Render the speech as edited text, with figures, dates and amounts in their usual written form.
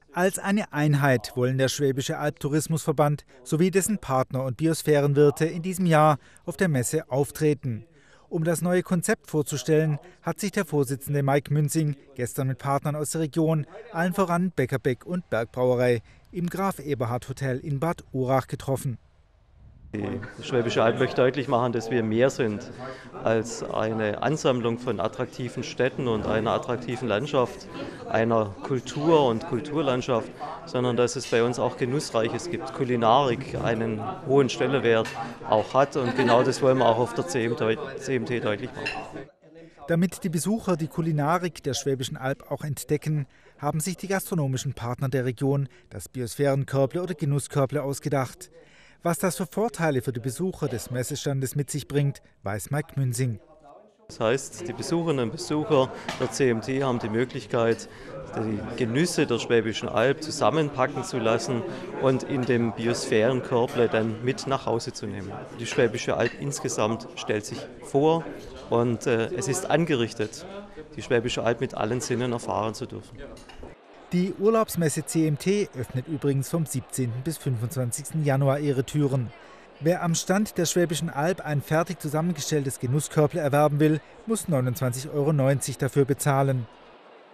Als eine Einheit wollen der Schwäbische Albtourismusverband sowie dessen Partner und Biosphärenwirte in diesem Jahr auf der Messe auftreten. Um das neue Konzept vorzustellen, hat sich der Vorsitzende Mike Münzing gestern mit Partnern aus der Region, allen voran Bäcker Beck und Bergbrauerei, im Graf Eberhard Hotel in Bad Urach getroffen. Die Schwäbische Alb möchte deutlich machen, dass wir mehr sind als eine Ansammlung von attraktiven Städten und einer attraktiven Landschaft, einer Kultur und Kulturlandschaft, sondern dass es bei uns auch Genussreiches gibt, Kulinarik einen hohen Stellenwert auch hat, und genau das wollen wir auch auf der CMT deutlich machen. Damit die Besucher die Kulinarik der Schwäbischen Alb auch entdecken, haben sich die gastronomischen Partner der Region das Biosphärenkörble oder Genusskörble ausgedacht. Was das für Vorteile für die Besucher des Messestandes mit sich bringt, weiß Mike Münzing. Das heißt, die Besucherinnen und Besucher der CMT haben die Möglichkeit, die Genüsse der Schwäbischen Alb zusammenpacken zu lassen und in dem Biosphärenkörble dann mit nach Hause zu nehmen. Die Schwäbische Alb insgesamt stellt sich vor und es ist angerichtet, die Schwäbische Alb mit allen Sinnen erfahren zu dürfen. Die Urlaubsmesse CMT öffnet übrigens vom 17. bis 25. Januar ihre Türen. Wer am Stand der Schwäbischen Alb ein fertig zusammengestelltes Genusskörble erwerben will, muss 29,90 € dafür bezahlen.